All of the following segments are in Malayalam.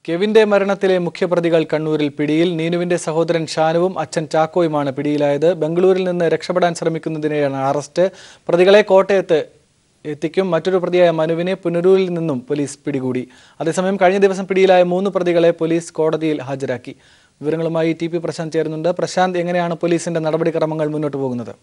കെവിന്റെ മരണത്തിലെ മുഖ്യപ്രതികൾ കണ്ണൂരിൽ പിടിയിൽ. നീനുവിന്റെ സഹോദരൻ ഷാനുവും അച്ഛൻ ചാക്കോയുമാണ് പിടിയിലായത്. ബംഗളൂരിൽ നിന്ന് രക്ഷപ്പെടാൻ ശ്രമിക്കുന്നതിനെയാണ് അറസ്റ്റ്. പ്രതികളെ കോട്ടയത്ത് എത്തിക്കും. മറ്റൊരു പ്രതിയായ മനുവിനെ പുനലൂരിൽ നിന്നും പോലീസ് പിടികൂടി. അതേസമയം കഴിഞ്ഞ ദിവസം പിടിയിലായ 3 പ്രതികളെ പോലീസ് കോടതിയിൽ ഹാജരാക്കി. വിവരങ്ങളുമായി ടി പി പ്രശാന്ത് ചേരുന്നുണ്ട്. പ്രശാന്ത്, എങ്ങനെയാണ് പോലീസിന്റെ നടപടിക്രമങ്ങൾ മുന്നോട്ട് പോകുന്നത്?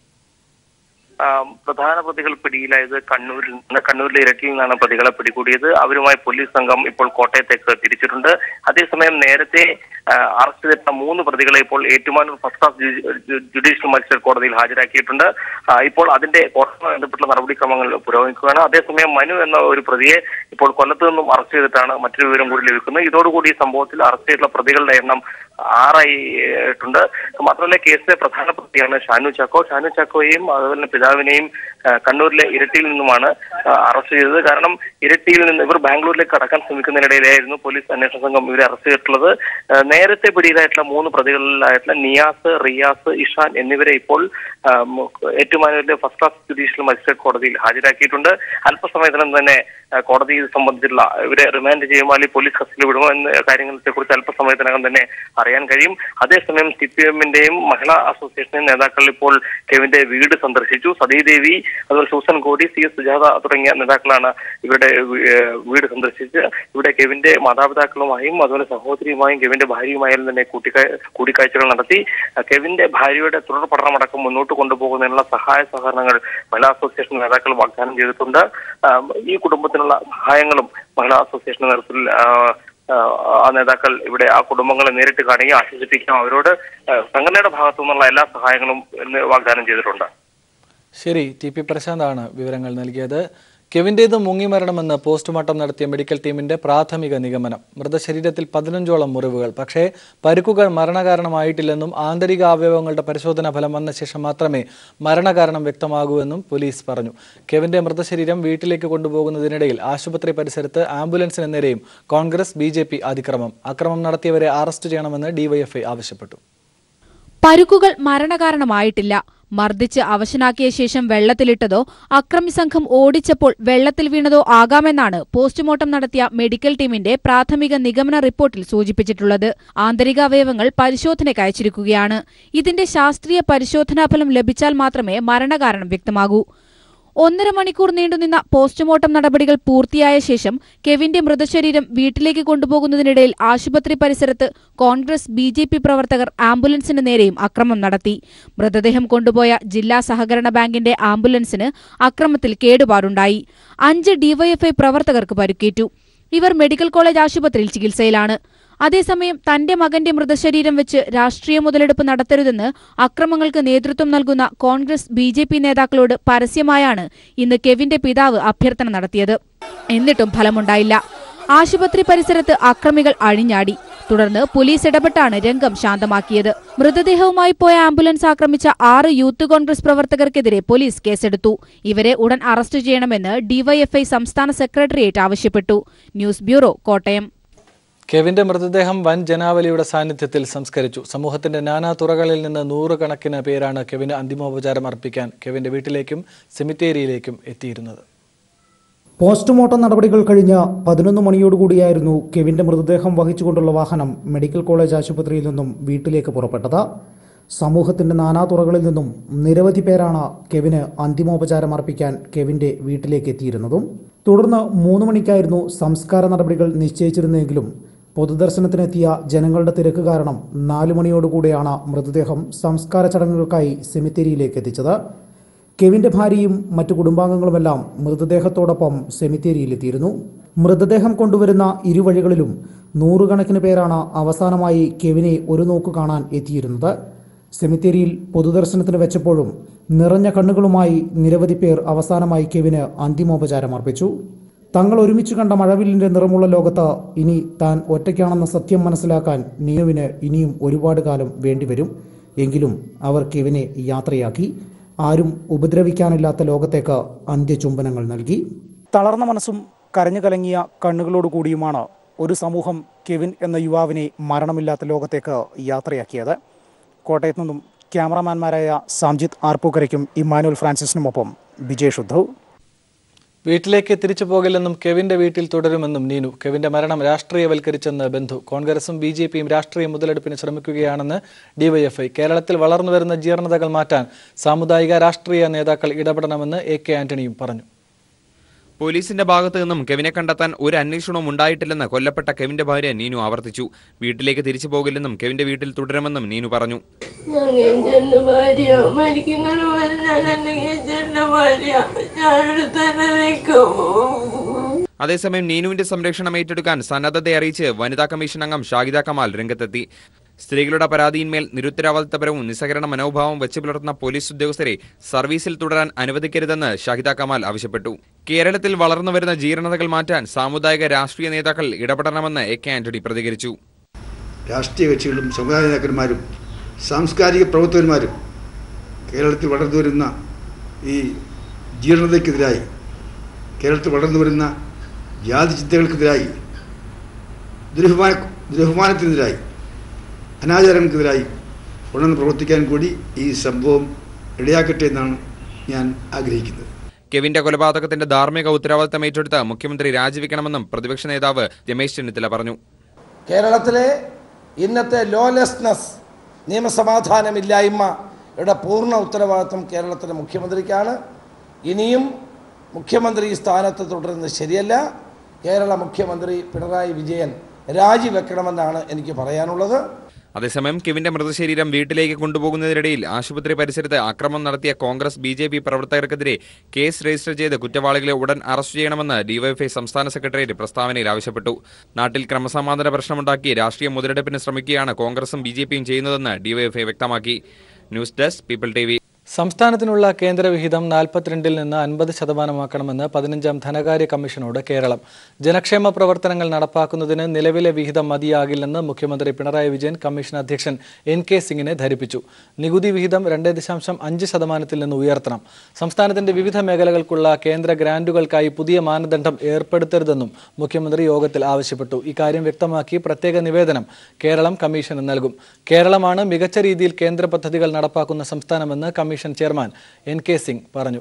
പ്രധാന പ്രതികൾ പിടിയിലായത് കണ്ണൂരിലെ ഇരട്ടിയിൽ നിന്നാണ് പ്രതികളെ പിടികൂടിയത്. അവരുമായി പോലീസ് സംഘം ഇപ്പോൾ കോട്ടയത്തേക്ക് തിരിച്ചിട്ടുണ്ട്. അതേസമയം നേരത്തെ അറസ്റ്റ് ചെയ്ത 3 പ്രതികളെ ഇപ്പോൾ Ettumanoor first class judicial magistrate കോടതിയിൽ ഹാജരാക്കിയിട്ടുണ്ട്. ഇപ്പോൾ അതിന്റെ കോടതിയുമായി ബന്ധപ്പെട്ടുള്ള നടപടിക്രമങ്ങൾ പുരോഗമിക്കുകയാണ്. അതേസമയം മനു എന്ന ഒരു പ്രതിയെ ഇപ്പോൾ കൊല്ലത്ത് നിന്നും അറസ്റ്റ് ചെയ്തിട്ടാണ് മറ്റൊരു വിവരം കൂടി ലഭിക്കുന്നത്. ഇതോടുകൂടി ഈ സംഭവത്തിൽ അറസ്റ്റ് ചെയ്തിട്ടുള്ള പ്രതികളുടെ എണ്ണം 6 ആയിട്ടുണ്ട്. മാത്രമല്ല കേസിലെ പ്രധാന പ്രതിയാണ് ഷാനു ചാക്കോയെയും അതുപോലെ തന്നെ പിതാവിനെയും കണ്ണൂരിലെ ഇരട്ടിയിൽ നിന്നുമാണ് അറസ്റ്റ് ചെയ്തത്. കാരണം ഇരട്ടിയിൽ നിന്ന് ഇവർ ബാംഗ്ലൂരിലേക്ക് കടക്കാൻ ശ്രമിക്കുന്നതിനിടയിലായിരുന്നു പോലീസ് അന്വേഷണ സംഘം ഇവരെ അറസ്റ്റ് ചെയ്തിട്ടുള്ളത്. നേരത്തെ പിടിയിലായിട്ടുള്ള 3 പ്രതികളിലായിട്ടുള്ള നിയാസ്, റിയാസ്, ഇഷാൻ എന്നിവരെ ഇപ്പോൾ ഏറ്റുമാനൂരിലെ ഫസ്റ്റ് ക്ലാസ് ജുഡീഷ്യൽ മജിസ്ട്രേറ്റ് കോടതിയിൽ ഹാജരാക്കിയിട്ടുണ്ട്. അല്പസമയത്തിനും തന്നെ കോടതി ഇത് സംബന്ധിച്ചിട്ടുള്ള ഇവരെ റിമാൻഡ് ചെയ്യുമോ അല്ലെങ്കിൽ പോലീസ് കസ്റ്റഡിയിൽ വിടുമോ എന്ന കാര്യങ്ങളെ കുറിച്ച് അല്പസമയത്തിനകം തന്നെ അറിയാൻ കഴിയും. അതേസമയം CPM-ന്റെയും മഹിളാ അസോസിയേഷന്റെയും നേതാക്കൾ ഇപ്പോൾ കെവിന്റെ വീട് സന്ദർശിച്ചു. സതീദേവി, അതുപോലെ സൂസൻ കോടി, CS സുജാത തുടങ്ങിയ നേതാക്കളാണ് ഇവരുടെ വീട് സന്ദർശിച്ച് ഇവിടെ കെവിന്റെ മാതാപിതാക്കളുമായും അതുപോലെ സഹോദരിയുമായും കെവിന്റെ ഭാര്യയുമായും തന്നെ കൂടിക്കാഴ്ചകൾ നടത്തി. കെവിന്റെ ഭാര്യയുടെ തുടർ പഠനമടക്കം മുന്നോട്ട് കൊണ്ടുപോകുന്നതിനുള്ള സഹായ സഹകരണങ്ങൾ മഹിളാ അസോസിയേഷൻ നേതാക്കൾ വാഗ്ദാനം ചെയ്തിട്ടുണ്ട്. ഈ കുടുംബത്തിനുള്ള സഹായങ്ങളും മഹിളാ അസോസിയേഷന്റെ നേതൃത്വത്തിൽ ആ നേതാക്കൾ ഇവിടെ ആ കുടുംബങ്ങളെ നേരിട്ട് കാണുകയും ആശ്വസിപ്പിക്കുകയും അവരോട് സംഘടനയുടെ ഭാഗത്തു നിന്നുള്ള എല്ലാ സഹായങ്ങളും വാഗ്ദാനം ചെയ്തിട്ടുണ്ട്. ശരി, ടി പി പ്രശാന്താണ് വിവരങ്ങൾ നൽകിയത്. കെവിന്റേത് മുങ്ങിമരണമെന്ന് പോസ്റ്റ്മോർട്ടം നടത്തിയ മെഡിക്കൽ ടീമിന്റെ പ്രാഥമിക നിഗമനം. മൃതശരീരത്തിൽ 15ഓളം മുറിവുകൾ. പക്ഷേ പരുക്കുകൾ മരണകാരണമായിട്ടില്ലെന്നും ആന്തരിക അവയവങ്ങളുടെ പരിശോധനാ ഫലം വന്ന ശേഷം മാത്രമേ മരണകാരണം വ്യക്തമാകൂ എന്നും പോലീസ് പറഞ്ഞു. കെവിന്റെ മൃതശരീരം വീട്ടിലേക്ക് കൊണ്ടുപോകുന്നതിനിടയിൽ ആശുപത്രി പരിസരത്ത് ആംബുലൻസിന് നേരെയും കോൺഗ്രസ് BJP അക്രമം നടത്തിയവരെ അറസ്റ്റ് ചെയ്യണമെന്ന് DYFI ആവശ്യപ്പെട്ടു. പരുക്കുകൾ മരണകാരണമായിട്ടില്ല. മർദ്ദിച്ച് അവശനാക്കിയ ശേഷം വെള്ളത്തിലിട്ടതോ അക്രമി സംഘം ഓടിച്ചപ്പോൾ വെള്ളത്തിൽ വീണതോ ആകാമെന്നാണ് പോസ്റ്റ്മോർട്ടം നടത്തിയ മെഡിക്കൽ ടീമിന്റെ പ്രാഥമിക നിഗമന റിപ്പോർട്ടിൽ സൂചിപ്പിച്ചിട്ടുള്ളത്. ആന്തരിക അവയവങ്ങൾ പരിശോധനയ്ക്ക് അയച്ചിരിക്കുകയാണ്. ഇതിന്റെ ശാസ്ത്രീയ പരിശോധനാഫലം ലഭിച്ചാൽ മാത്രമേ മരണകാരണം വ്യക്തമാകൂ. 1.5 മണിക്കൂർ നീണ്ടുനിന്ന പോസ്റ്റ്മോർട്ടം നടപടികൾ പൂർത്തിയായ ശേഷം കെവിന്റെ മൃതശരീരം വീട്ടിലേക്ക് കൊണ്ടുപോകുന്നതിനിടയിൽ ആശുപത്രി പരിസരത്ത് കോൺഗ്രസ് BJP പ്രവർത്തകർ ആംബുലൻസിന് നേരെയും അക്രമം നടത്തി. മൃതദേഹം കൊണ്ടുപോയ ജില്ലാ സഹകരണ ബാങ്കിന്റെ ആംബുലൻസിന് അക്രമത്തിൽ കേടുപാടുണ്ടായി. 5 DYFI പ്രവർത്തകർക്ക് പരിക്കേറ്റു. ഇവർ മെഡിക്കൽ കോളേജ് ആശുപത്രിയിൽ ചികിത്സയിലാണ്. അതേസമയം തന്റെ മകന്റെ മൃതശരീരം വെച്ച് രാഷ്ട്രീയ മുതലെടുപ്പ് നടത്തരുതെന്ന് അക്രമങ്ങൾക്ക് നേതൃത്വം നൽകുന്ന കോൺഗ്രസ് BJP നേതാക്കളോട് പരസ്യമായാണ് ഇന്ന് കെവിന്റെ പിതാവ് അഭ്യർത്ഥന നടത്തിയത്. എന്നിട്ടും ഫലമുണ്ടായില്ല. ആശുപത്രി പരിസരത്ത് അക്രമികൾ അഴിഞ്ഞാടി. തുടർന്ന് പോലീസ് ഇടപെട്ടാണ് രംഗം ശാന്തമാക്കിയത്. മൃതദേഹവുമായി പോയ ആംബുലൻസ് ആക്രമിച്ച 6 യൂത്ത് കോൺഗ്രസ് പ്രവർത്തകർക്കെതിരെ പോലീസ് കേസെടുത്തു. ഇവരെ ഉടൻ അറസ്റ്റ് ചെയ്യണമെന്ന് DYFI സംസ്ഥാന സെക്രട്ടേറിയറ്റ് ആവശ്യപ്പെട്ടു. News bureau, Kottayam. കെവിന്റെ മൃതദേഹം വൻ ജനാവലിയുടെ സാന്നിധ്യത്തിൽ സംസ്കരിച്ചു. സമൂഹത്തിന്റെ നാനാ തുറകളിൽ നിന്ന് 100 കണക്കിന് പേരാണ് കെവിന് അന്തിമോപചാരം അർപ്പിക്കാൻ കെവിന്റെ വീട്ടിലേക്കും സെമിത്തേരിയിലേക്കും എത്തിയിരുന്നത്. പോസ്റ്റ്മോർട്ടം നടപടികൾ കഴിഞ്ഞ 11 മണിയോടുകൂടിയായിരുന്നു കെവിന്റെ മൃതദേഹം വഹിച്ചുകൊണ്ടുള്ള വാഹനം മെഡിക്കൽ കോളേജ് ആശുപത്രിയിൽ നിന്നും വീട്ടിലേക്ക് പുറപ്പെട്ടത്. സമൂഹത്തിന്റെ നാനാതുറകളിൽ നിന്നും നിരവധി പേരാണ് കെവിന് അന്തിമോപചാരം അർപ്പിക്കാൻ കെവിന്റെ വീട്ടിലേക്ക് എത്തിയിരുന്നതും. തുടർന്ന് 3 മണിക്കായിരുന്നു സംസ്കാര നടപടികൾ നിശ്ചയിച്ചിരുന്നെങ്കിലും പൊതുദർശനത്തിനെത്തിയ ജനങ്ങളുടെ തിരക്ക് കാരണം 4 മണിയോടുകൂടിയാണ് മൃതദേഹം സംസ്കാര ചടങ്ങുകൾക്കായി സെമിത്തേരിയിലേക്ക് എത്തിച്ചത്. കെവിന്റെ ഭാര്യയും മറ്റു കുടുംബാംഗങ്ങളുമെല്ലാം മൃതദേഹത്തോടൊപ്പം സെമിത്തേരിയിലെത്തിയിരുന്നു. മൃതദേഹം കൊണ്ടുവരുന്ന ഇരുവഴികളിലും 100 കണക്കിന് പേരാണ് അവസാനമായി കെവിനെ ഒരു നോക്ക് കാണാൻ എത്തിയിരുന്നത്. സെമിത്തേരിയിൽ പൊതുദർശനത്തിന് വെച്ചപ്പോഴും നിറഞ്ഞ കണ്ണുകളുമായി നിരവധി പേർ അവസാനമായി കെവിന് അന്തിമോപചാരം അർപ്പിച്ചു. തങ്ങൾ ഒരുമിച്ച് കണ്ട മഴവില്ലിന്റെ നിറമുള്ള ലോകത്ത് ഇനി താൻ ഒറ്റയ്ക്കാണെന്ന സത്യം മനസ്സിലാക്കാൻ നീനുവിന് ഇനിയും ഒരുപാട് കാലം വേണ്ടിവരും. എങ്കിലും അവർ കെവിനെ യാത്രയാക്കി. ആരും ഉപദ്രവിക്കാനില്ലാത്ത ലോകത്തേക്ക് അന്ത്യചുംബനങ്ങൾ നൽകി. തളർന്ന മനസ്സും കരഞ്ഞു കലങ്ങിയ കണ്ണുകളോടുകൂടിയുമാണ് ഒരു സമൂഹം കെവിൻ എന്ന യുവാവിനെ മരണമില്ലാത്ത ലോകത്തേക്ക് യാത്രയാക്കിയത്. കോട്ടയത്ത് നിന്നും ക്യാമറാമാൻമാരായ സാംജിത്ത് ആർപ്പൂക്കരയ്ക്കും ഇമ്മാനുവൽ ഫ്രാൻസിസിനുമൊപ്പം വിജയ് ശുദ്ധവ്. വീട്ടിലേക്ക് തിരിച്ചു പോകില്ലെന്നും കെവിന്റെ വീട്ടിൽ തുടരുമെന്നും നീനു. കെവിന്റെ മരണം രാഷ്ട്രീയവൽക്കരിച്ചെന്ന് ബന്ധു. കോൺഗ്രസും ബിജെപിയും രാഷ്ട്രീയ മുതലെടുപ്പിന് ശ്രമിക്കുകയാണെന്ന് ഡിവൈഎഫ്ഐ. കേരളത്തിൽ വളർന്നുവരുന്ന ജീർണതകൾ മാറ്റാൻ സാമുദായിക രാഷ്ട്രീയ നേതാക്കൾ ഇടപെടണമെന്ന് എ.കെ. ആന്റണിയും പറഞ്ഞു. പോലീസിന്റെ ഭാഗത്തു നിന്നും കെവിനെ കണ്ടെത്താൻ ഒരു അന്വേഷണവും ഉണ്ടായിട്ടില്ലെന്ന് കൊല്ലപ്പെട്ട കെവിന്റെ ഭാര്യ നീനു ആവർത്തിച്ചു. വീട്ടിലേക്ക് തിരിച്ചു പോകില്ലെന്നും കെവിന്റെ വീട്ടിൽ തുടരുമെന്നും നീനു പറഞ്ഞു. അതേസമയം നീനുവിന്റെ സംരക്ഷണം ഏറ്റെടുക്കാൻ സന്നദ്ധത അറിയിച്ച് വനിതാ കമ്മീഷൻ അംഗം ഷാഹിദ കമാൽ രംഗത്തെത്തി. സ്ത്രീകളുടെ പരാതിയിന്മേൽ നിരുത്തരവാദിത്തപരവും നിസ്സഹകരണ മനോഭാവവും വെച്ചു പുലർത്തുന്ന പോലീസ് ഉദ്യോഗസ്ഥരെ സർവീസിൽ തുടരാൻ അനുവദിക്കരുതെന്ന് ഷാഹിദ കമാൽ ആവശ്യപ്പെട്ടു. കേരളത്തിൽ വളർന്നുവരുന്ന ജീർണതകൾ മാറ്റാൻ സാമുദായിക രാഷ്ട്രീയ നേതാക്കൾ ഇടപെടണമെന്ന് എ.കെ. ആന്റണി പ്രതികരിച്ചു. രാഷ്ട്രീയ കക്ഷികളും സമുദായ നേതാക്കന്മാരും സാംസ്കാരിക പ്രവർത്തകന്മാരും കേരളത്തിൽ വളർന്നുവരുന്ന ഈ ജീർണതയ്ക്കെതിരായി, കേരളത്തിൽ വളർന്നുവരുന്ന ജാതി ചിന്തകൾക്കെതിരായി, ദുരഭിമാനത്തിനെതിരായി, അനാചാരങ്ങൾക്കെതിരായി ഉണർന്ന് പ്രവർത്തിക്കാൻ കൂടി ഈ സംഭവം ഇടയാക്കട്ടെ എന്നാണ് ഞാൻ ആഗ്രഹിക്കുന്നത്. കെവിന്റെ കൊലപാതകത്തിന്റെ ധാർമ്മിക ഉത്തരവാദിത്തം ഏറ്റെടുത്ത് മുഖ്യമന്ത്രി രാജിവെക്കണമെന്നും പ്രതിപക്ഷ നേതാവ് രമേശ് ചെന്നിത്തല പറഞ്ഞു. കേരളത്തിലെ ഇന്നത്തെ ലോലെസ്നെസ്, നിയമസമാധാനമില്ലായ്മയുടെ പൂർണ്ണ ഉത്തരവാദിത്വം കേരളത്തിലെ മുഖ്യമന്ത്രിക്കാണ്. ഇനിയും മുഖ്യമന്ത്രി സ്ഥാനത്ത് തുടരുന്നത് ശരിയല്ല. കേരള മുഖ്യമന്ത്രി പിണറായി വിജയൻ രാജിവെക്കണമെന്നാണ് എനിക്ക് പറയാനുള്ളത്. അതേസമയം കെവിന്റെ മൃതശരീരം വീട്ടിലേക്ക് കൊണ്ടുപോകുന്നതിനിടയിൽ ആശുപത്രി പരിസരത്ത് അക്രമം നടത്തിയ കോൺഗ്രസ് ബിജെപി പ്രവർത്തകർക്കെതിരെ കേസ് രജിസ്റ്റർ ചെയ്ത് കുറ്റവാളികളെ ഉടൻ അറസ്റ്റ് ചെയ്യണമെന്ന് ഡിവൈഎഫ്ഐ സംസ്ഥാന സെക്രട്ടേറിയറ്റ് പ്രസ്താവനയിൽ ആവശ്യപ്പെട്ടു. നാട്ടിൽ ക്രമസമാധാന പ്രശ്നമുണ്ടാക്കി രാഷ്ട്രീയ മുതലെടുപ്പിന് ശ്രമിക്കുകയാണ് കോൺഗ്രസും ബിജെപിയും ചെയ്യുന്നതെന്ന് ഡിവൈഎഫ്ഐ വ്യക്തമാക്കി. News desk people TV. സംസ്ഥാനത്തിനുള്ള കേന്ദ്രവിഹിതം 42% നിന്ന് 50% 15ാം ധനകാര്യ കമ്മീഷനോട് കേരളം. ജനക്ഷേമ പ്രവർത്തനങ്ങൾ നടപ്പാക്കുന്നതിന് നിലവിലെ വിഹിതം മതിയാകില്ലെന്ന് മുഖ്യമന്ത്രി പിണറായി വിജയൻ കമ്മീഷൻ അധ്യക്ഷൻ N.K. സിംഗിനെ ധരിപ്പിച്ചു. നികുതി വിഹിതം 2.5% നിന്ന് ഉയർത്തണം. സംസ്ഥാനത്തിന്റെ വിവിധ മേഖലകൾക്കുള്ള കേന്ദ്ര ഗ്രാന്റുകൾക്കായി പുതിയ മാനദണ്ഡം ഏർപ്പെടുത്തരുതെന്നും മുഖ്യമന്ത്രി യോഗത്തിൽ ആവശ്യപ്പെട്ടു. ഇക്കാര്യം വ്യക്തമാക്കി പ്രത്യേക നിവേദനം കേരളം കമ്മീഷന് നൽകും. കേരളമാണ് മികച്ച രീതിയിൽ കേന്ദ്ര പദ്ധതികൾ നടപ്പാക്കുന്ന സംസ്ഥാനമെന്ന് കമ്മീഷൻ ചെയർമാൻ N.K. സിംഗ് പറഞ്ഞു.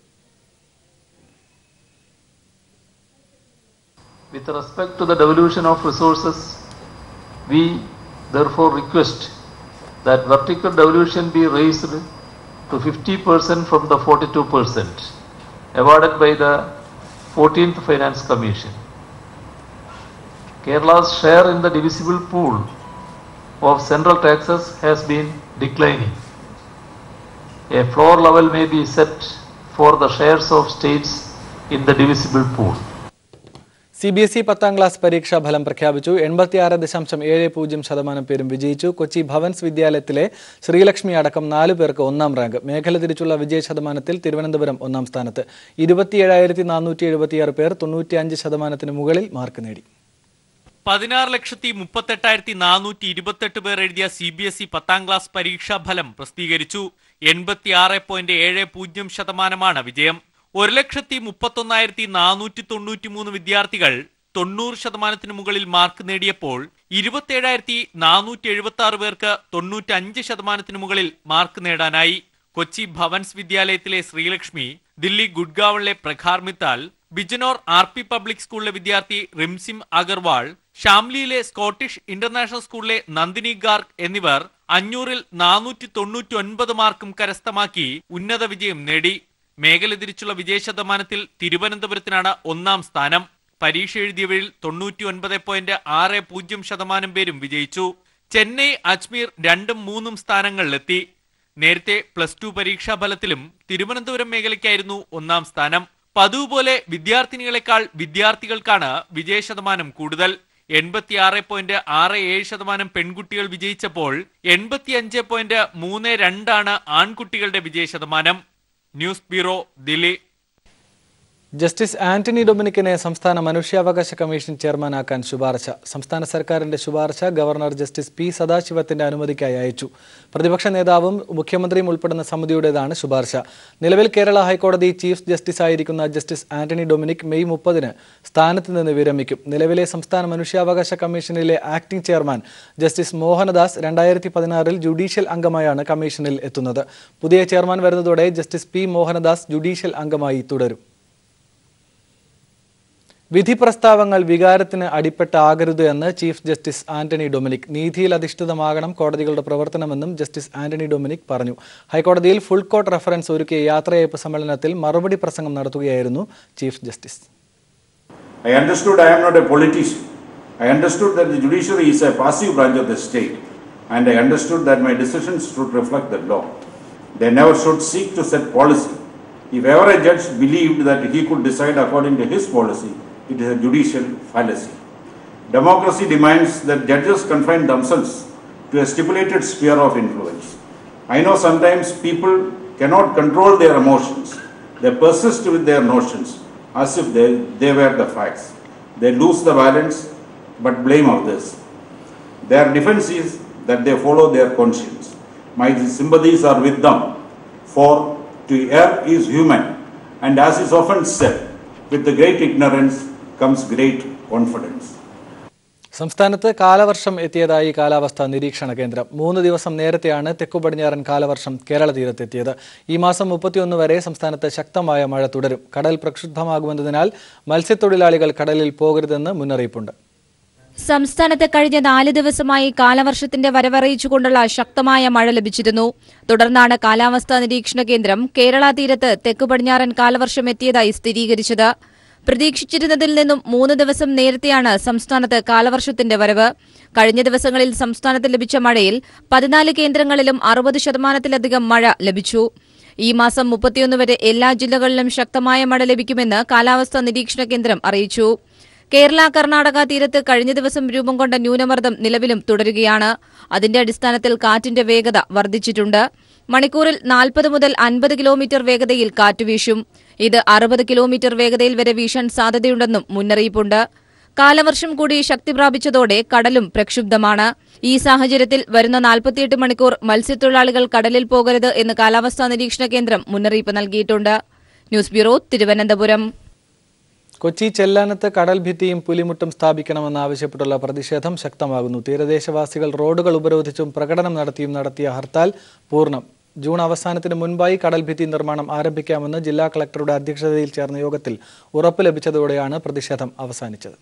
With respect to the devolution of resources, we therefore request that vertical devolution be raised to 50% from the 42% awarded by the 14th Finance Commission. Kerala's share in the divisible pool of central taxes has been declining. A floor level may be set for the shares of states in the divisible pool. CBSE 10ാം ക്ലാസ് പരീക്ഷാ ഫലം പ്രഖ്യാപിച്ചു. 86.70% പേരും വിജയിച്ചു. കൊച്ചി ഭവൻസ് വിദ്യാലയത്തിലെ ശ്രീലക്ഷ്മി അടക്കം 4 പേർക്ക് 1ാം റാങ്ക്. മേഖല തിരിച്ചുള്ള വിജയ ശതമാനത്തിൽ തിരുവനന്തപുരം 1ാം സ്ഥാനത്ത്. 27,476 പേർ 95% മുകളിൽ മാർക്ക് നേടി. 16,38,428 പേർ എഴുതിയ CBSE 10ാം ക്ലാസ് പരീക്ഷാ ഫലം പ്രസിദ്ധീകരിച്ചു. 86.70% വിജയം. 1,31,493 വിദ്യാർത്ഥികൾ 90% മുകളിൽ മാർക്ക് നേടിയപ്പോൾ 27,476 പേർക്ക് 95% മുകളിൽ മാർക്ക് നേടാനായി. കൊച്ചി ഭവൻസ് വിദ്യാലയത്തിലെ ശ്രീലക്ഷ്മി, ദില്ലി ഗുഡ്ഗാവിലെ പ്രഖാർ മിത്താൽ, ബിജനോർ RP പബ്ലിക് സ്കൂളിലെ വിദ്യാർത്ഥി റിംസിം അഗർവാൾ, ഷാംലിയിലെ സ്കോട്ടിഷ് ഇന്റർനാഷണൽ സ്കൂളിലെ നന്ദിനി ഗാർഗ് എന്നിവർ 500-ൽ 499 മാർക്കും കരസ്ഥമാക്കി ഉന്നത വിജയം നേടി. മേഖല തിരിച്ചുള്ള വിജയ ശതമാനത്തിൽ തിരുവനന്തപുരത്തിനാണ് 1ാം സ്ഥാനം. പരീക്ഷ എഴുതിയവരിൽ 99.60% പേരും വിജയിച്ചു. ചെന്നൈ, അജ്മീർ 2ഉം 3ഉം സ്ഥാനങ്ങളിലെത്തി. നേരത്തെ +2 പരീക്ഷാ ഫലത്തിലും തിരുവനന്തപുരം മേഖലയ്ക്കായിരുന്നു 1ാം സ്ഥാനം. പതിവ് പോലെ വിദ്യാർത്ഥിനികളെക്കാൾ വിദ്യാർത്ഥികൾക്കാണ് വിജയ ശതമാനം കൂടുതൽ. 86.67% പെൺകുട്ടികൾ വിജയിച്ചപ്പോൾ 85.32% ആൺകുട്ടികളുടെ വിജയ ശതമാനം. News bureau, Delhi. Justice Antony ഡൊമിനിക്കിനെ സംസ്ഥാന മനുഷ്യാവകാശ കമ്മീഷൻ ചെയർമാനാക്കാൻ ശുപാർശ. സംസ്ഥാന സർക്കാരിന്റെ ശുപാർശ ഗവർണർ ജസ്റ്റിസ് P. സദാശിവത്തിന്റെ അനുമതിക്കായി അയച്ചു. പ്രതിപക്ഷ നേതാവും മുഖ്യമന്ത്രിയും ഉൾപ്പെടുന്ന സമിതിയുടേതാണ് ശുപാർശ. നിലവിൽ കേരള ഹൈക്കോടതി ചീഫ് ജസ്റ്റിസ് ആയിരിക്കുന്ന ജസ്റ്റിസ് ആന്റണി ഡൊമിനിക് മെയ് 30 സ്ഥാനത്ത് നിന്ന് വിരമിക്കും. നിലവിലെ സംസ്ഥാന മനുഷ്യാവകാശ കമ്മീഷനിലെ acting chairman justice Mohandas 2016 judicial അംഗമായാണ് കമ്മീഷനിൽ എത്തുന്നത്. പുതിയ ചെയർമാൻ വരുന്നതോടെ ജസ്റ്റിസ് P. മോഹനദാസ് ജുഡീഷ്യൽ അംഗമായി തുടരും. വിധി പ്രസ്താവങ്ങൾ വികാരത്തിന് അടിപ്പെട്ടാകരുത് എന്ന് ചീഫ് ജസ്റ്റിസ് ആന്റണി ഡൊമിനിക്. നീതിയിൽ അധിഷ്ഠിതമാകണം കോടതികളുടെ പ്രവർത്തനമെന്നും ജസ്റ്റിസ് ആന്റണി ഡൊമിനിക് പറഞ്ഞു. ഹൈക്കോടതിയിൽ ഫുൾ കോർട്ട് റഫറൻസ് ഒരുക്കിയ യാത്രയയപ്പ് സമ്മേളനത്തിൽ മറുപടി പ്രസംഗം നടത്തുകയായിരുന്നു chief justice. I understood I am not a politician. I understood that the judiciary is a passive branch of the state, and I understood that my decisions should reflect the law. They never should seek to set policy. If ever a judge believed that he could decide according to his policy, it is a judicial fallacy. Democracy demands that judges confine themselves to a stipulated sphere of influence. I know sometimes people cannot control their emotions. They persist with their notions as if they were the facts. They lose the balance but blame others. Their defense is that they follow their conscience. My sympathies are with them, for to err is human, and as is often said, with the great ignorance comes great confidence. സംസ്ഥാനത്ത് കാലവർഷം എത്തിയതായി കാലാവസ്ഥാ നിരീക്ഷണ കേന്ദ്രം. 3 ദിവസം നേരത്തെയാണ് തെക്കുപടിഞ്ഞാറൻ കാലവർഷം കേരള തീരത്തെത്തിയത്. ഈ മാസം 31 വരെ സംസ്ഥാനത്ത് ശക്തമായ മഴ തുടരും. കടൽ പ്രക്ഷുബ്ധമാകുമെന്നതിനാൽ മത്സ്യത്തൊഴിലാളികൾ കടലിൽ പോകരുതെന്ന് മുന്നറിയിപ്പുണ്ട്. സംസ്ഥാനത്ത് കഴിഞ്ഞ 4 ദിവസമായി കാലവർഷത്തിന്റെ വരവറിയിച്ചുകൊണ്ടുള്ള ശക്തമായ മഴ ലഭിച്ചിരുന്നു. തുടർന്നാണ് കാലാവസ്ഥാ നിരീക്ഷണ കേന്ദ്രം കേരള തീരത്ത് തെക്കുപടിഞ്ഞാറൻ കാലവർഷം എത്തിയതായി സ്ഥിരീകരിച്ചത്. പ്രതീക്ഷിച്ചിരുന്നതിൽ നിന്നും 3 ദിവസം നേരത്തെയാണ് സംസ്ഥാനത്ത് കാലവർഷത്തിന്റെ വരവ്. കഴിഞ്ഞ ദിവസങ്ങളിൽ സംസ്ഥാനത്ത് ലഭിച്ച മഴയിൽ 14 കേന്ദ്രങ്ങളിലും 60% മഴ ലഭിച്ചു. ഈ മാസം 31 വരെ എല്ലാ ജില്ലകളിലും ശക്തമായ മഴ ലഭിക്കുമെന്ന് കാലാവസ്ഥാ നിരീക്ഷണ കേന്ദ്രം അറിയിച്ചു. കേരള കർണാടക തീരത്ത് കഴിഞ്ഞ ദിവസം രൂപം കൊണ്ട ന്യൂനമർദ്ദം നിലവിലും തുടരുകയാണ്. അതിന്റെ അടിസ്ഥാനത്തിൽ കാറ്റിന്റെ വേഗത വർദ്ധിച്ചിട്ടുണ്ട്. മണിക്കൂറിൽ 40 മുതൽ 50 കിലോമീറ്റർ വേഗതയിൽ കാറ്റ് വീശും. ഇത് 60 കിലോമീറ്റർ വേഗതയിൽ വരെ വീശാൻ സാധ്യതയുണ്ടെന്നും മുന്നറിയിപ്പുണ്ട്. കാലവർഷം കൂടി ശക്തി പ്രാപിച്ചതോടെ കടലും പ്രക്ഷുബ്ധമാണ്. ഈ സാഹചര്യത്തിൽ വരുന്ന 48 മണിക്കൂർ മത്സ്യത്തൊഴിലാളികൾ കടലിൽ പോകരുത് എന്ന് കാലാവസ്ഥാ നിരീക്ഷണ കേന്ദ്രം മുന്നറിയിപ്പ് നൽകിയിട്ടുണ്ട്. News bureau, Thiruvananthapuram. കൊച്ചി ചെല്ലാനത്ത് കടൽ ഭിത്തിയും പുലിമുട്ടും സ്ഥാപിക്കണമെന്നാവശ്യപ്പെട്ടുള്ള പ്രതിഷേധം ശക്തമാകുന്നു. തീരദേശവാസികൾ റോഡുകൾ ഉപരോധിച്ചും പ്രകടനം നടത്തിയ ഹർത്താൽ പൂർണ്ണം. ജൂൺ അവസാനത്തിന് മുൻപായി കടൽ ഭിത്തി നിർമ്മാണം ആരംഭിക്കാമെന്ന് ജില്ലാ കളക്ടറുടെ അധ്യക്ഷതയിൽ ചേർന്ന യോഗത്തിൽ ഉറപ്പ് ലഭിച്ചതോടെയാണ് പ്രതിഷേധം അവസാനിച്ചത്.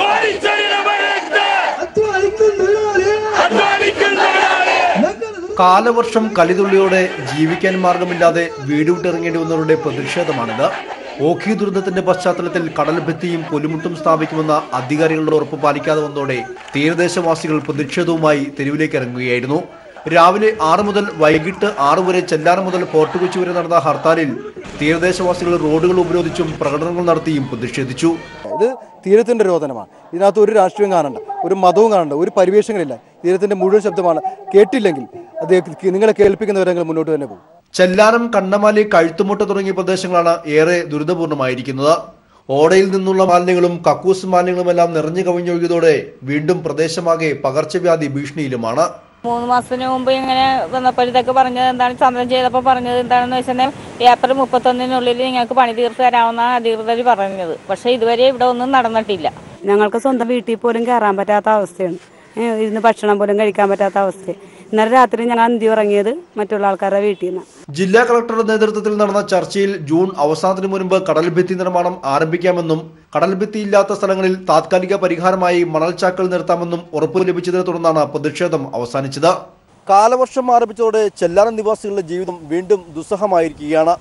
കാലവർഷം കലിതുള്ളിയോടെ ജീവിക്കാൻ മാർഗമില്ലാതെ വീട് വിട്ടിറങ്ങേണ്ടി വന്നവരുടെ പ്രതിഷേധമാണിത്. ഓഖി ദുരന്തത്തിന്റെ പശ്ചാത്തലത്തിൽ കടൽ ഭിത്തിയും പുലിമുട്ടും സ്ഥാപിക്കുമെന്ന അധികാരികളുടെ ഉറപ്പ് പാലിക്കാതെ വന്നതോടെ തീരദേശവാസികൾ പ്രതിഷേധവുമായി തെരുവിലേക്ക് ഇറങ്ങുകയായിരുന്നു. രാവിലെ 6 മുതൽ വൈകിട്ട് 6 വരെ ചെല്ലാനം മുതൽ ഫോർട്ട് കൊച്ചി വരെ നടന്ന ഹർത്താലിൽ തീരദേശവാസികൾ റോഡുകൾ ഉപരോധിച്ചും പ്രകടനങ്ങൾ നടത്തിയും പ്രതിഷേധിച്ചു. ഇത് തീരത്തിന്റെ രോദനമാണ്. ഇതിനകത്ത് ഒരു രാഷ്ട്രീയം കാണണ്ട, ഒരു മതവും കാണണ്ട, ഒരു പരിവേഷങ്ങളില്ല. തീരത്തിന്റെ മുഴുവൻ ശബ്ദമാണ്. കേട്ടില്ലെങ്കിൽ അത് നിങ്ങളെ കേൾപ്പിക്കുന്നവരെ മുന്നോട്ട് തന്നെ പോകും. ചെല്ലാനം, കണ്ണമാലി, കഴുത്തുമുട്ട തുടങ്ങിയ പ്രദേശങ്ങളാണ് ഏറെ ദുരിതപൂർണമായിരിക്കുന്നത്. ഓടയിൽ നിന്നുള്ള മാലിന്യങ്ങളും കക്കൂസ് മാലിന്യങ്ങളുമെല്ലാം നിറഞ്ഞു കവിഞ്ഞൊഴുകിയതോടെ വീണ്ടും പ്രദേശമാകെ പകർച്ചവ്യാധി ഭീഷണിയിലുമാണ്. 3 മാസത്തിന് മുമ്പ് ഇങ്ങനെ വന്നപ്പോഴത്തേക്ക് പറഞ്ഞത് എന്താണ്, സമരം ചെയ്തപ്പോൾ പറഞ്ഞത് എന്താണെന്ന് വെച്ചിട്ടുണ്ടെങ്കിൽ ഏപ്രിൽ 31-നുള്ളിൽ നിങ്ങൾക്ക് പണി തീർത്ത് തരാമെന്നാണ് അധികൃതർ പറഞ്ഞത്. പക്ഷേ ഇതുവരെ ഇവിടെ ഒന്നും നടന്നിട്ടില്ല. ഞങ്ങൾക്ക് സ്വന്തം വീട്ടിൽ പോലും കയറാൻ പറ്റാത്ത അവസ്ഥയാണ്. ഇരുന്ന് ഭക്ഷണം പോലും കഴിക്കാൻ പറ്റാത്ത അവസ്ഥ. ഇന്നലെ രാത്രി ഞങ്ങൾ അന്തി ഉറങ്ങിയത് മറ്റുള്ള ആൾക്കാരുടെ വീട്ടിൽ നിന്ന്. ജില്ലാ കളക്ടറുടെ നേതൃത്വത്തിൽ നടന്ന ചർച്ചയിൽ ജൂൺ അവസാനത്തിന് മുൻപ് കടൽ ഭിത്തി നിർമ്മാണം ആരംഭിക്കാമെന്നും കടൽ ഭിത്തി ഇല്ലാത്ത സ്ഥലങ്ങളിൽ താത്കാലിക പരിഹാരമായി മണൽച്ചാക്കൽ നിർത്താമെന്നും ഉറപ്പ് ലഭിച്ചതിനെ തുടർന്നാണ് പ്രതിഷേധം അവസാനിച്ചത്. കാലവർഷം ആരംഭിച്ചതോടെ ചെല്ലാനം നിവാസികളുടെ ജീവിതം വീണ്ടും ദുസ്സഹമായിരിക്കുകയാണ്.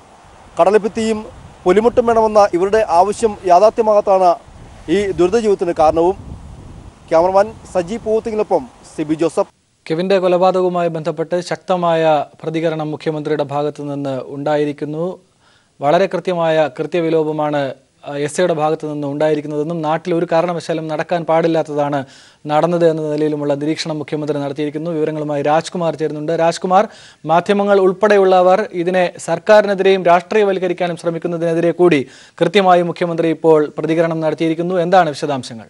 കടൽ ഭിത്തിയും പുലിമുട്ടും വേണമെന്ന ഇവരുടെ ആവശ്യം യാഥാർത്ഥ്യമാകാത്താണ് ഈ ദുരിത ജീവിതത്തിന് കാരണവും. ക്യാമറമാൻ സജി പൂത്തിങ്ങിനൊപ്പം സിബി ജോസഫ്. കെവിന്റെ കൊലപാതകവുമായി ബന്ധപ്പെട്ട് ശക്തമായ പ്രതികരണം മുഖ്യമന്ത്രിയുടെ ഭാഗത്തു നിന്ന് ഉണ്ടായിരിക്കുന്നു. വളരെ കൃത്യവിലോപമാണ് എസ്ഐയുടെ ഭാഗത്തു നിന്ന് ഉണ്ടായിരിക്കുന്നതെന്നും നാട്ടിൽ ഒരു കാരണവശാലും നടക്കാൻ പാടില്ലാത്തതാണ് നടന്നത് എന്ന നിലയിലുമുള്ള നിരീക്ഷണം മുഖ്യമന്ത്രി നടത്തിയിരിക്കുന്നു. വിവരങ്ങളുമായി രാജ്കുമാർ ചേരുന്നുണ്ട്. രാജ്കുമാർ, മാധ്യമങ്ങൾ ഉൾപ്പെടെയുള്ളവർ ഇതിനെ സർക്കാരിനെതിരെയും രാഷ്ട്രീയവൽക്കരിക്കാനും ശ്രമിക്കുന്നതിനെതിരെ കൂടി കൃത്യമായി മുഖ്യമന്ത്രി ഇപ്പോൾ പ്രതികരണം നടത്തിയിരിക്കുന്നു. എന്താണ് വിശദാംശങ്ങൾ?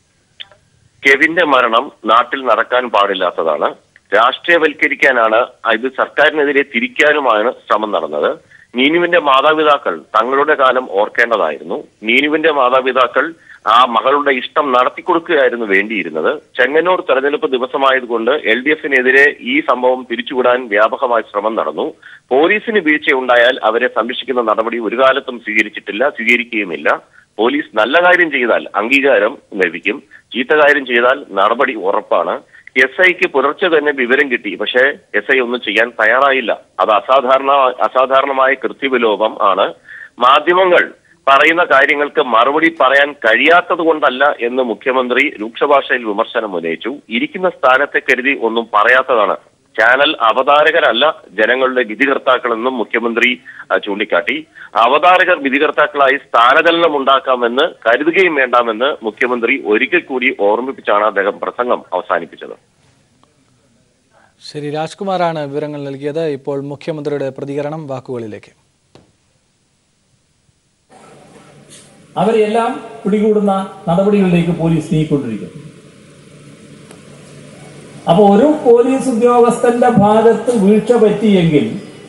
കെവിന്റെ മരണം നാട്ടിൽ നടക്കാൻ പാടില്ലാത്തതാണ്, രാഷ്ട്രീയവൽക്കരിക്കാനാണ്, ഇത് സർക്കാരിനെതിരെ തിരിക്കാനുമാണ് ശ്രമം നടന്നത്. നീനുവിന്റെ മാതാപിതാക്കൾ തങ്ങളുടെ കാലം ഓർക്കേണ്ടതായിരുന്നു. നീനുവിന്റെ മാതാപിതാക്കൾ ആ മകളുടെ ഇഷ്ടം നടത്തിക്കൊടുക്കുകയായിരുന്നു വേണ്ടിയിരുന്നത്. ചെങ്ങന്നൂർ തെരഞ്ഞെടുപ്പ് ദിവസമായതുകൊണ്ട് LDFനെതിരെ ഈ സംഭവം തിരിച്ചുവിടാൻ വ്യാപകമായ ശ്രമം നടന്നു. പോലീസിന് വീഴ്ചയുണ്ടായാൽ അവരെ സംരക്ഷിക്കുന്ന നടപടി ഒരു കാലത്തും സ്വീകരിച്ചിട്ടില്ല, സ്വീകരിക്കുകയുമില്ല. പോലീസ് നല്ല കാര്യം ചെയ്താൽ അംഗീകാരം ലഭിക്കും, ചീത്ത കാര്യം ചെയ്താൽ നടപടി ഉറപ്പാണ്. SIക്ക് പുലർച്ചെ തന്നെ വിവരം കിട്ടി, പക്ഷേ SI ഒന്നും ചെയ്യാൻ തയ്യാറായില്ല. അത് അസാധാരണമായ കൃത്യവിലോപം ആണ്. മാധ്യമങ്ങൾ പറയുന്ന കാര്യങ്ങൾക്ക് മറുപടി പറയാൻ കഴിയാത്തത് കൊണ്ടല്ല എന്ന് മുഖ്യമന്ത്രി രൂക്ഷഭാഷയിൽ വിമർശനം ഉന്നയിച്ചു. ഇരിക്കുന്ന സ്ഥാനത്തെ കരുതി ഒന്നും പറയാത്തതാണ്. ചാനൽ അവതാരകരല്ല ജനങ്ങളുടെ വിധികർത്താക്കളെന്നും മുഖ്യമന്ത്രി ചൂണ്ടിക്കാട്ടി. അവതാരകർ വിധികർത്താക്കളായി സ്ഥാനചലനം ഉണ്ടാക്കാമെന്ന് കരുതുകയും വേണ്ടാമെന്ന് മുഖ്യമന്ത്രി ഒരിക്കൽ കൂടി ഓർമ്മിപ്പിച്ചാണ് അദ്ദേഹം പ്രസംഗം അവസാനിപ്പിച്ചത്. ശരി, രാജ്കുമാറാണ് വിവരങ്ങൾ നൽകിയത്. ഇപ്പോൾ മുഖ്യമന്ത്രിയുടെ പ്രതികരണം വാക്കുകളിലേക്ക്. അവരെല്ലാം പിടികൂടുന്ന നടപടികളിലേക്ക് പോലീസ് നീങ്ങിക്കൊണ്ടിരിക്കുന്നു. അപ്പൊ ഒരു പോലീസ് ഉദ്യോഗസ്ഥന്റെ ഭാഗത്ത് വീഴ്ച പറ്റിയെങ്കിൽ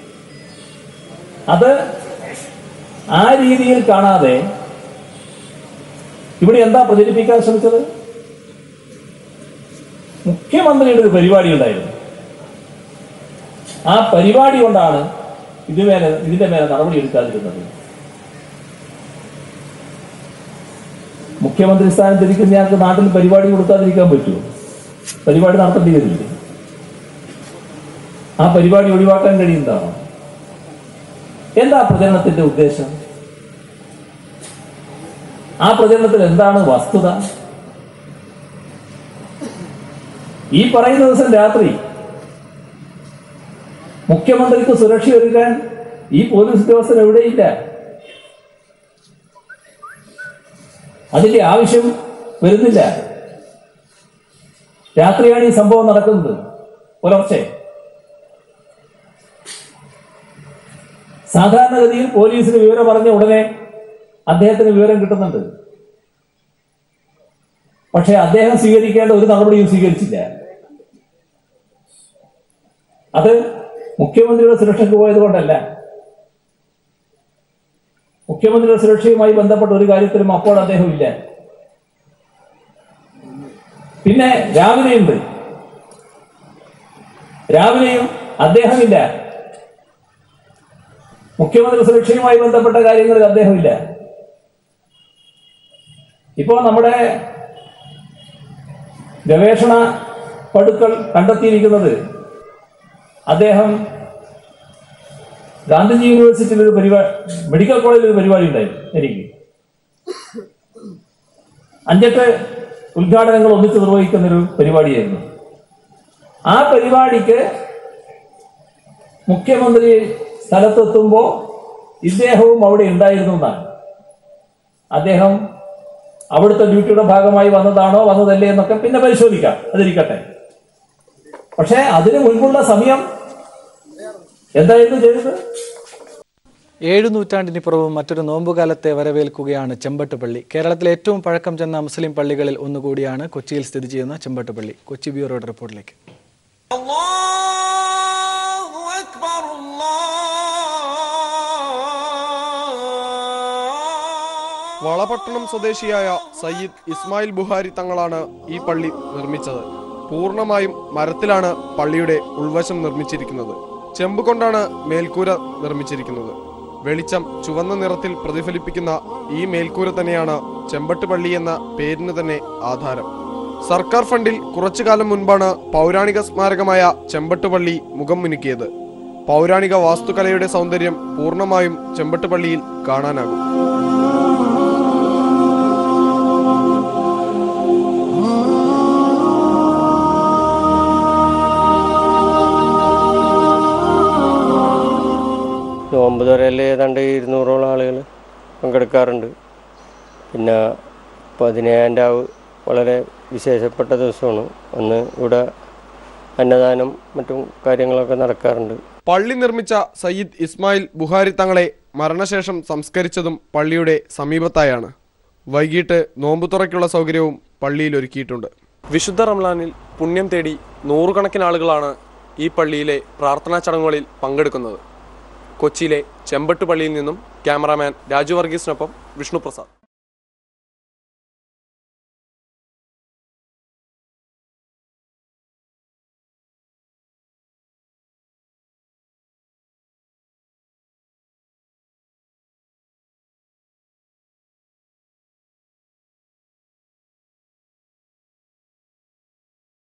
അത് ആ രീതിയിൽ കാണാതെ ഇവിടെ എന്താ പ്രചരിപ്പിക്കാൻ ശ്രമിച്ചത്? മുഖ്യമന്ത്രിയുടെ ഒരു പരിപാടി ഉണ്ടായിരുന്നു. ആ പരിപാടി കൊണ്ടാണ് ഇതിന്റെ മേലെ നടപടി എടുക്കാതിരുന്നത്. മുഖ്യമന്ത്രി സ്ഥാനത്തിരിക്കുന്ന ഞങ്ങൾക്ക് നാട്ടിൽ പരിപാടി കൊടുക്കാതിരിക്കാൻ പറ്റുമോ? പരിപാടി നടത്തേണ്ടി വരില്ലേ? ആ പരിപാടി ഒഴിവാക്കാൻ കഴിയുന്നതാണോ? എന്താ പ്രചരണത്തിന്റെ ഉദ്ദേശം? ആ പ്രചരണത്തിൽ എന്താണ് വസ്തുത? ഈ പറയുന്ന ദിവസം രാത്രി മുഖ്യമന്ത്രിക്ക് സുരക്ഷ ഒരുക്കാൻ ഈ പോലീസ് ഉദ്യോഗസ്ഥർ എവിടെയില്ല. അതിന്റെ ആവശ്യം വരുന്നില്ല. രാത്രിയാണ് ഈ സംഭവം നടക്കുന്നത്, പുലർച്ചെ. സാധാരണഗതിയിൽ പോലീസിന് വിവരം പറഞ്ഞ ഉടനെ അദ്ദേഹത്തിന് വിവരം കിട്ടുന്നുണ്ട്. പക്ഷെ അദ്ദേഹം സ്വീകരിക്കേണ്ട ഒരു നടപടിയും സ്വീകരിച്ചില്ല. അത് മുഖ്യമന്ത്രിയുടെ സുരക്ഷയ്ക്ക് പോയത് കൊണ്ടല്ല. മുഖ്യമന്ത്രിയുടെ സുരക്ഷയുമായി ബന്ധപ്പെട്ട ഒരു കാര്യത്തിലും അപ്പോൾ അദ്ദേഹം ഇല്ല. പിന്നെ രാവിലെയും അദ്ദേഹമില്ല. മുഖ്യമന്ത്രി സുരക്ഷയുമായി ബന്ധപ്പെട്ട കാര്യങ്ങളിൽ അദ്ദേഹമില്ല. ഇപ്പോ നമ്മുടെ ഗവേഷണ പടുക്കൾ കണ്ടെത്തിയിരിക്കുന്നത് അദ്ദേഹം ഗാന്ധിജി യൂണിവേഴ്സിറ്റിയിൽ ഒരു പരിപാടി, മെഡിക്കൽ കോളേജിൽ ഒരു പരിപാടി ഉണ്ടായിരുന്നു. എനിക്ക് 5-8 ഉദ്ഘാടനങ്ങൾ ഒന്നിച്ച് നിർവഹിക്കുന്ന ഒരു പരിപാടിയായിരുന്നു. ആ പരിപാടിക്ക് മുഖ്യമന്ത്രി സ്ഥലത്തെത്തുമ്പോൾ ഇദ്ദേഹവും അവിടെ ഉണ്ടായിരുന്നു എന്നാണ്. അദ്ദേഹം അവിടുത്തെ ഡ്യൂട്ടിയുടെ ഭാഗമായി വന്നതാണോ വന്നതല്ലേ എന്നൊക്കെ പിന്നെ പരിശോധിക്കാം, അതിരിക്കട്ടെ. പക്ഷെ അതിനു മുൻപുള്ള സമയം എന്തായിരുന്നു ചെയ്തത്? 7 നൂറ്റാണ്ടിനിപ്പുറവും മറ്റൊരു നോമ്പുകാലത്തെ വരവേൽക്കുകയാണ് ചെമ്പട്ടുപള്ളി. കേരളത്തിലെ ഏറ്റവും പഴക്കം ചെന്ന മുസ്ലിം പള്ളികളിൽ ഒന്നുകൂടിയാണ് കൊച്ചിയിൽ സ്ഥിതി ചെയ്യുന്ന ചെമ്പട്ടുപള്ളി. കൊച്ചി ബ്യൂറോയുടെ റിപ്പോർട്ടിലേക്ക്. വളപട്ടണം സ്വദേശിയായ സയ്യിദ് ഇസ്മായിൽ ബുഹാരി തങ്ങളാണ് ഈ പള്ളി നിർമ്മിച്ചത്. പൂർണ്ണമായും മരത്തിലാണ് പള്ളിയുടെ ഉൾവശം നിർമ്മിച്ചിരിക്കുന്നത്. ചെമ്പ് കൊണ്ടാണ് മേൽക്കൂര നിർമ്മിച്ചിരിക്കുന്നത്. വെളിച്ചം ചുവന്ന നിറത്തിൽ പ്രതിഫലിപ്പിക്കുന്ന ഈ മേൽക്കൂര തന്നെയാണ് ചെമ്പട്ടുപള്ളി എന്ന പേരിന് തന്നെ ആധാരം. സർക്കാർ ഫണ്ടിൽ കുറച്ചുകാലം മുൻപാണ് പൗരാണിക സ്മാരകമായ ചെമ്പട്ടുപള്ളി മുഖം മിനുക്കിയത്. പൗരാണിക വാസ്തുകലയുടെ സൗന്ദര്യം പൂർണ്ണമായും ചെമ്പട്ടുപള്ളിയിൽ കാണാനാകും. നോമ്പ് തുറയിൽ ഏതാണ്ട് 200ഓളം ആളുകൾ പങ്കെടുക്കാറുണ്ട്. പിന്നെ 17-ാം രാവ് വളരെ വിശേഷപ്പെട്ട ദിവസമാണ്. അന്ന് ഇവിടെ അന്നദാനം മറ്റും കാര്യങ്ങളൊക്കെ നടക്കാറുണ്ട്. പള്ളി നിർമ്മിച്ച സയ്യിദ് ഇസ്മായിൽ ബുഹാരി തങ്ങളെ മരണശേഷം സംസ്കരിച്ചതും പള്ളിയുടെ സമീപത്തായാണ്. വൈകിട്ട് നോമ്പ് തുറയ്ക്കുള്ള സൗകര്യവും പള്ളിയിൽ ഒരുക്കിയിട്ടുണ്ട്. വിശുദ്ധ റംലാനിൽ പുണ്യം തേടി നൂറുകണക്കിന് ആളുകളാണ് ഈ പള്ളിയിലെ പ്രാർത്ഥനാ ചടങ്ങുകളിൽ പങ്കെടുക്കുന്നത്. കൊച്ചിയിലെ ചെമ്പട്ടുപള്ളിയിൽ നിന്നും ക്യാമറാമാൻ രാജു വർഗീസിനൊപ്പം വിഷ്ണുപ്രസാദ്.